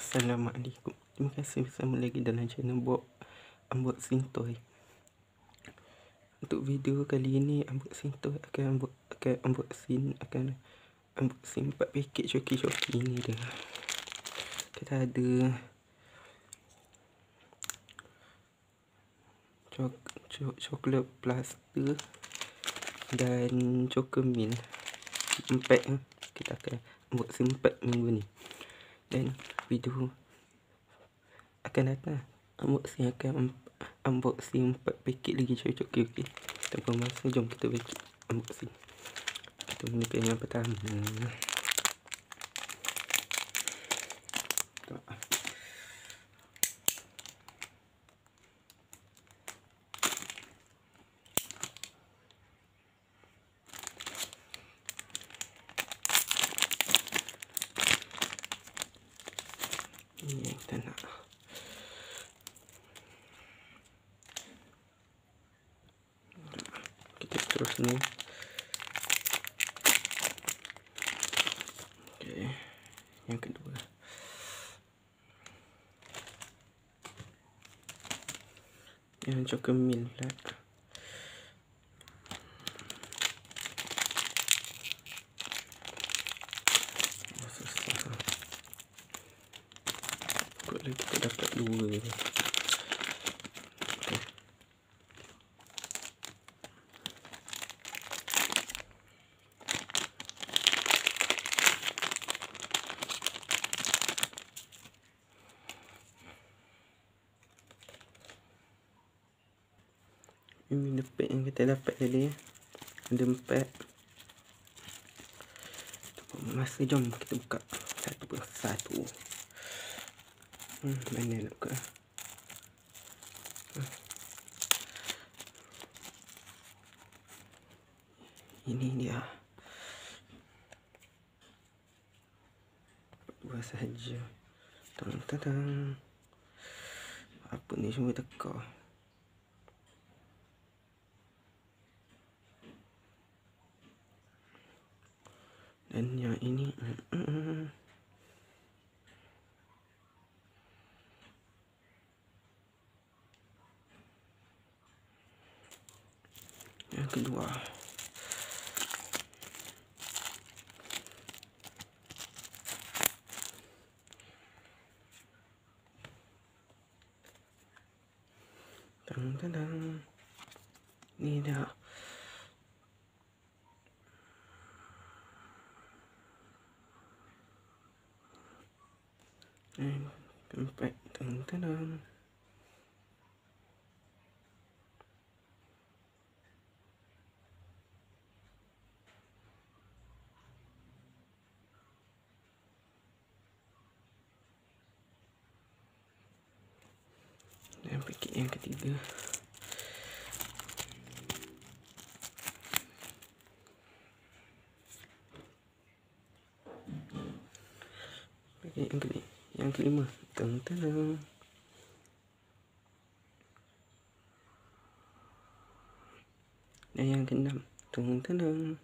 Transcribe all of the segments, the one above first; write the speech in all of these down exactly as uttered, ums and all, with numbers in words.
Assalamualaikum. Terima kasih bersama lagi dalam channel Bob Unboxing Toy. Untuk video kali ini, unboxing toy akan unbox, akan unboxing akan unboxing empat paket coki-coki ni dah. Kita ada cok cok coklat plaster dan Chocomil empat. Kita akan unboxing empat minggu ni. Dan video akan datang unboxing akan unboxing empat paket lagi cocok. Okey okey. Tanpa masa, jom kita paket unboxing. Kita mulakan yang pertama. Ini yang kita nak. Kita terus ni. Okey. Yang kedua. Yang Chocomil pula. Kalau kita dapat dua ni. Okay. Ini pack yang kita dapat tadi. Ada empat. Masa, jom kita buka satu persatu. Hmm, mana nak buka? Hmm. Ini dia. Dua sahaja. Tang-tang. Apa ni semua teka. Dan yang ini. Mm -mm. Yang kedua. Tang-tang. Ni dah. Eh, tempat. Tang-tang. Dan paket yang ketiga. Paket yang kelima. Yang kelima. Tang-tang. Dan yang keenam. Tang-tang.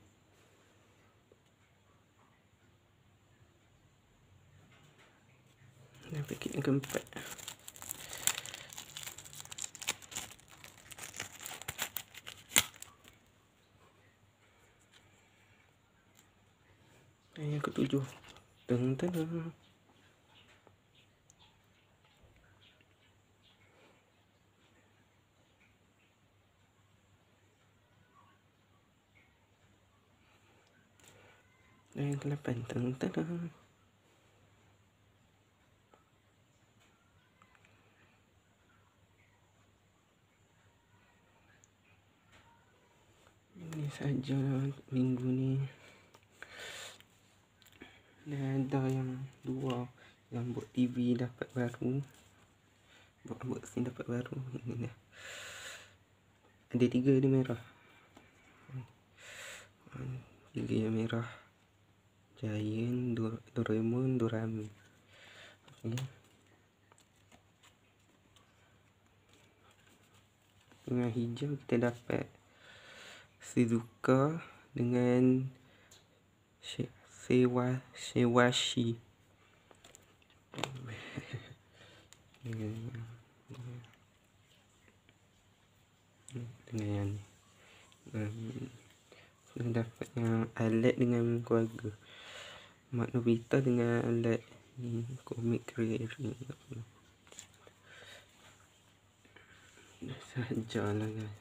Dan paket yang keempat. Dan yang ketujuh. Tang-tang. Dan yang kedelapan. Tang-tang. Ini saja minggu ni. Dan ada yang dua yang buat T V dapat baru. Buat unboxing dapat baru. Ini dah. Ada tiga dia merah. Tiga yang merah. Giant, Doraemon, Dorami. Okay. Dengan hijau kita dapat Shizuka dengan Sewa Sewashi. dengan dengan yang ni. Um, sudah dapat yang alat dengan keluarga. Mak Nobita dengan alat ni, komik creator ni. Sajalah guys.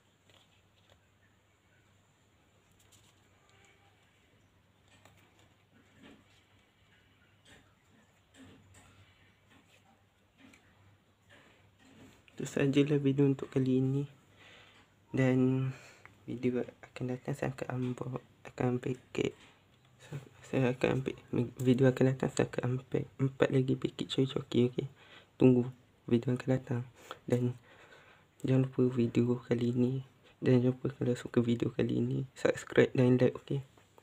Itu sajalah video untuk kali ini. Dan video akan datang saya akan unbox, akan paket. Saya akan ambil video akan datang, saya akan ambil empat lagi paket coki-coki. Okey, tunggu video akan datang. Dan jangan lupa video kali ini, dan jangan lupa kalau suka video kali ini, subscribe dan like. Okey,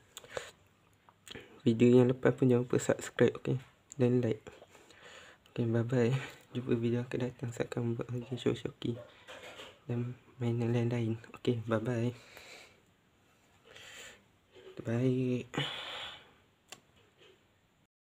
video yang lepas pun jangan lupa subscribe, okey, dan like. Okey, bye bye. Jumpa video akan datang, saya akan buat lagi coki-coki dan mainan lain-lain. Okey, bye bye. Baik.